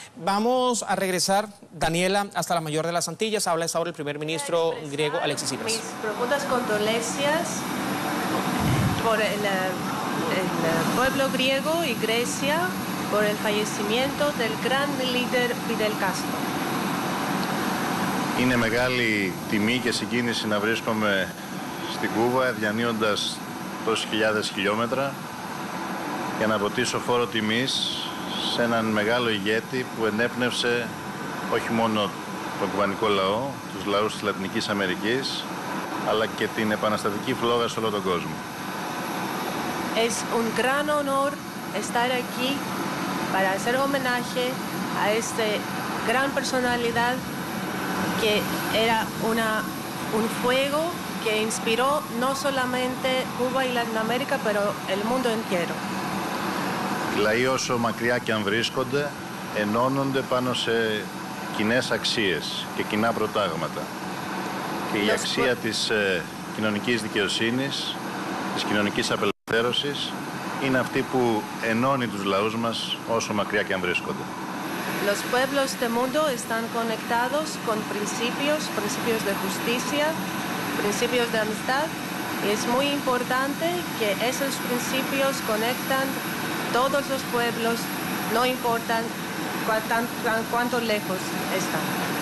Vamos a regresar, Daniela, hasta la mayor de las Antillas. Habla esta hora el primer ministro griego, Alexis Tsipras. Mis profundas condolencias por el pueblo griego y Grecia por el fallecimiento del gran líder Fidel Castro. Είναι μεγάλη τιμή και συγκίνηση να βρίσκομαι στην Κούβα, διανύοντας τόσες χιλιάδες χιλιόμετρα για να αποτίσω φόρο τιμής σε έναν μεγάλο ηγέτη που ενέπνευσε όχι μόνο τον κουβανικό λαό, τους λαούς της Λατινικής Αμερικής, αλλά και την επαναστατική φλόγα σε όλο τον κόσμο. Es un gran honor estar aquí para hacer homenaje a esta gran personalidad que era un fuego que inspiró no solamente Cuba y Latinoamérica, pero el mundo entero. Οι λαοί όσο μακριά και αν βρίσκονται, ενώνονται πάνω σε κοινές αξίες και κοινά προτάγματα. Και η αξία της κοινωνικής δικαιοσύνης, της κοινωνικής απελευθέρωσης, είναι αυτή που ενώνει τους λαούς μας όσο μακριά και αν βρίσκονται. Los pueblos del mundo están conectados con principios de justicia, principios de amistad, y es muy importante que esos principios conectan todos los pueblos, no importan cuánto lejos están.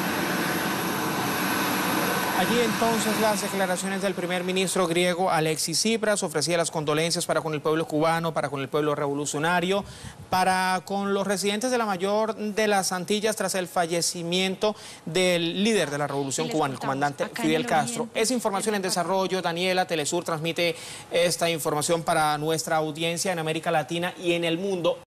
Allí entonces las declaraciones del primer ministro griego Alexis Tsipras. Ofrecía las condolencias para con el pueblo cubano, para con el pueblo revolucionario, para con los residentes de la mayor de las Antillas tras el fallecimiento del líder de la revolución cubana, el comandante Fidel Castro. Es información en desarrollo. Daniela, Telesur transmite esta información para nuestra audiencia en América Latina y en el mundo.